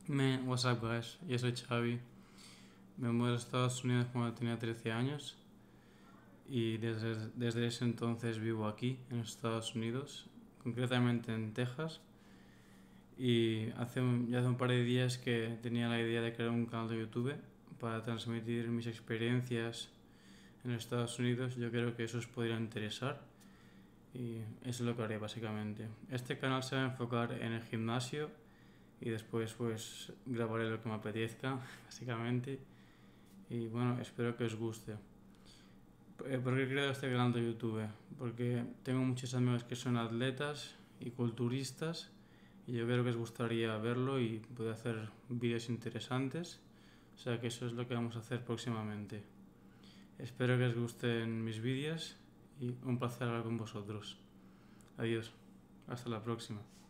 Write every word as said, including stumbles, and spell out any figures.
Man, what's up guys? Yo soy Xavi. Me mudé a los Estados Unidos cuando tenía trece años y desde, desde ese entonces vivo aquí, en los Estados Unidos, concretamente en Texas. Y hace un, ya hace un par de días que tenía la idea de crear un canal de YouTube para transmitir mis experiencias en los Estados Unidos. Yo creo que eso os podría interesar y eso es lo que haré básicamente. Este canal se va a enfocar en el gimnasio y después pues grabaré lo que me apetezca, básicamente. Y bueno, espero que os guste. Eh, ¿Por qué he creado este canal de YouTube? Porque tengo muchos amigos que son atletas y culturistas y yo creo que os gustaría verlo y poder hacer vídeos interesantes. O sea que eso es lo que vamos a hacer próximamente. Espero que os gusten mis vídeos y un placer hablar con vosotros. Adiós. Hasta la próxima.